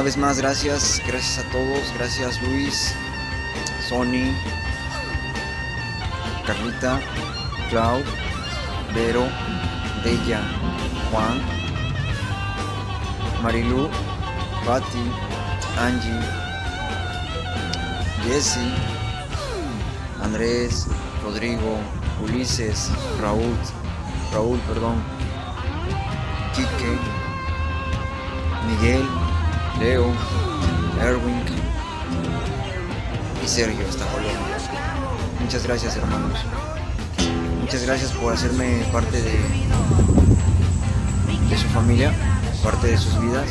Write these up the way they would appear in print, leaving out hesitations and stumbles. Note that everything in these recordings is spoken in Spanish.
vez más, gracias a todos, gracias Luis, Sony, Carlita, Clau, Vero, Bella, Juan, Marilu, Patti, Angie, Jesse, Andrés, Rodrigo, Ulises, Raúl, Quique, Miguel, Leo, Erwin y Sergio hasta Colombia. Muchas gracias, hermanos. Muchas gracias por hacerme parte de su familia, parte de sus vidas.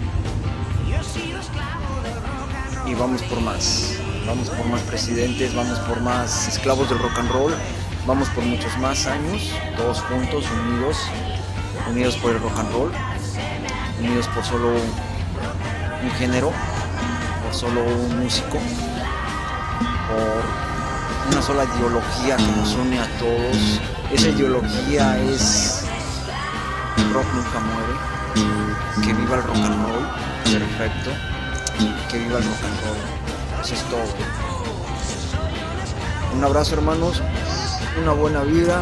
Y vamos por más presidentes, vamos por más esclavos del rock and roll, vamos por muchos más años, todos juntos, unidos por el rock and roll, unidos por solo un género, por solo un músico, por una sola ideología que nos une a todos. Esa ideología es el rock nunca muere, que viva el rock and roll, perfecto, que viva el rock and roll, eso es todo. Un abrazo, hermanos, una buena vida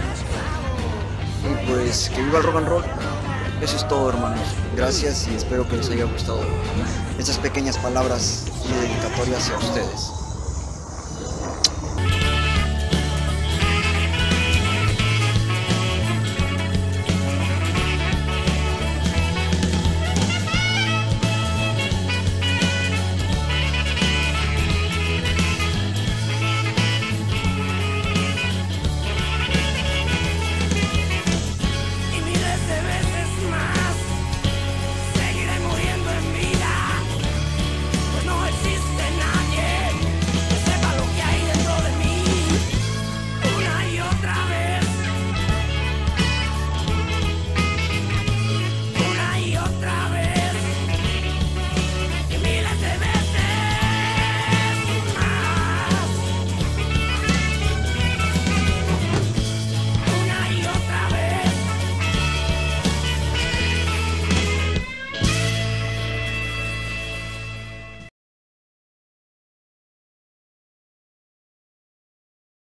y pues que viva el rock and roll. Eso es todo, hermanos. Gracias y espero que les haya gustado estas pequeñas palabras y dedicatorias hacia ustedes.